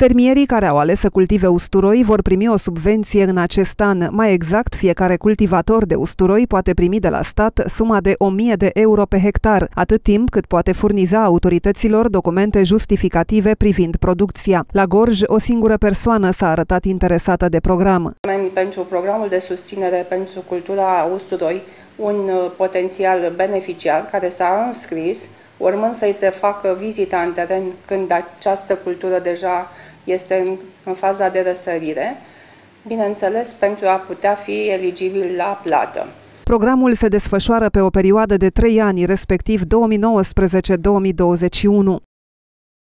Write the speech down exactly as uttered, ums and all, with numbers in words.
Fermierii care au ales să cultive usturoi vor primi o subvenție în acest an. Mai exact, fiecare cultivator de usturoi poate primi de la stat suma de o mie de euro pe hectar, atât timp cât poate furniza autorităților documente justificative privind producția. La Gorj, o singură persoană s-a arătat interesată de program. Pentru programul de susținere pentru cultura usturoi, un potențial beneficiar care s-a înscris, urmând să-i se facă vizita în teren când această cultură deja este în, în faza de răsărire, bineînțeles pentru a putea fi eligibil la plată. Programul se desfășoară pe o perioadă de trei ani, respectiv două mii nouăsprezece două mii douăzeci și unu.